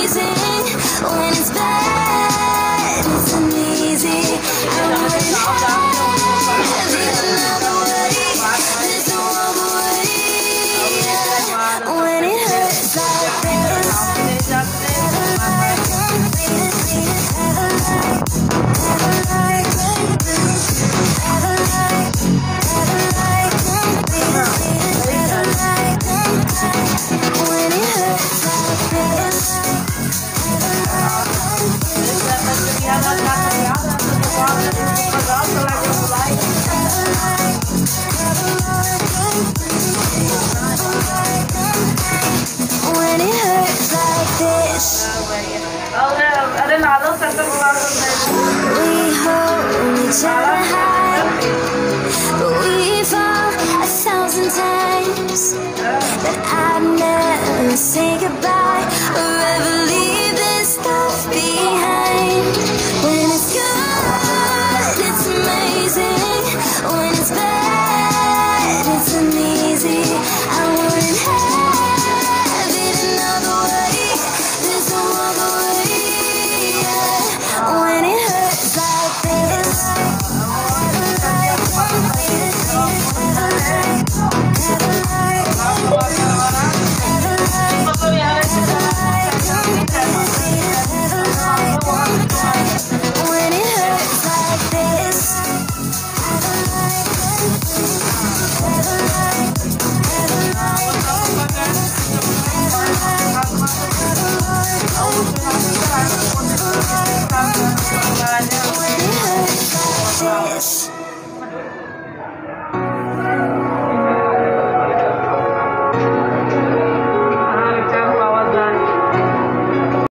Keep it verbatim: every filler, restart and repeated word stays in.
amazing. When it's bad, it's uneasy. I wouldn't have it another way. There's no other way. When it hurts like this, have a life, have a life, have a life, have a life, have a life, have a life. When it hurts like this, have a life, have a life, when it hurts like this. We hold each other high, but we fall a thousand times. But I'd never say goodbye or ever